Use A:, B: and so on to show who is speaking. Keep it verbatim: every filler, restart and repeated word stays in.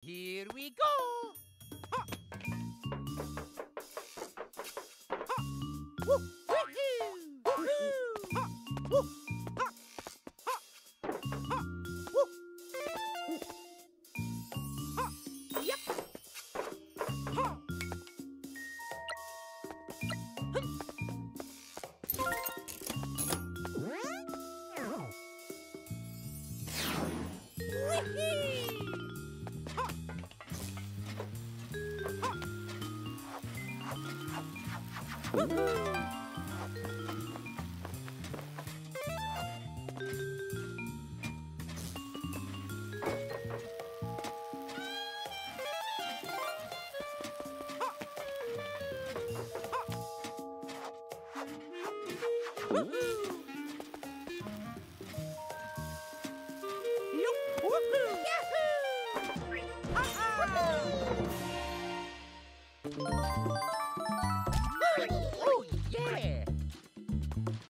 A: Here we go! Ha! Ha! Woo! Wee-hoo! Woo-hoo! Ha! Woo! Ha! Ha! Ha! Woo! Ha! Yep! Ha! Wee-hee! Ha! Ha! Woo-hoo! Woohoo! Yup! Woohoo! Yahoo! Ha-ha!